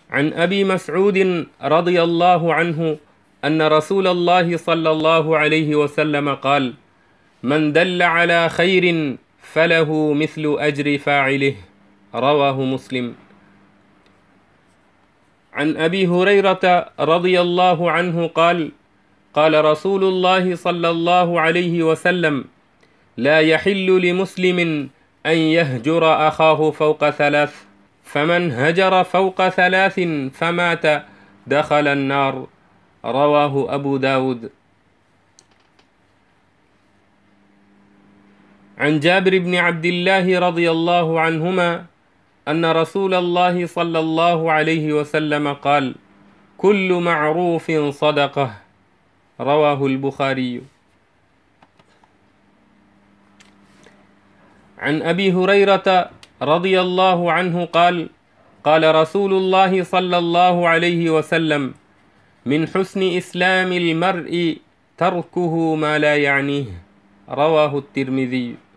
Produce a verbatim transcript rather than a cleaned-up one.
عن أبي مسعود رضي الله عنه أن رسول الله صلى الله عليه وسلم قال: من دل على خير فله مثل أجر فاعله. رواه مسلم. عن أبي هريرة رضي الله عنه قال: قال رسول الله صلى الله عليه وسلم: لا يحل لمسلم أن يهجر أخاه فوق ثلاث، فمن هجر فوق ثلاث فمات دخل النار. رواه أبو داود. عن جابر بن عبد الله رضي الله عنهما أن رسول الله صلى الله عليه وسلم قال: كل معروف صدقة. رواه البخاري. عن أبي هريرة رضي الله عنه قال: قال رسول الله صلى الله عليه وسلم: من حسن إسلام المرء تركه ما لا يعنيه. رواه الترمذي.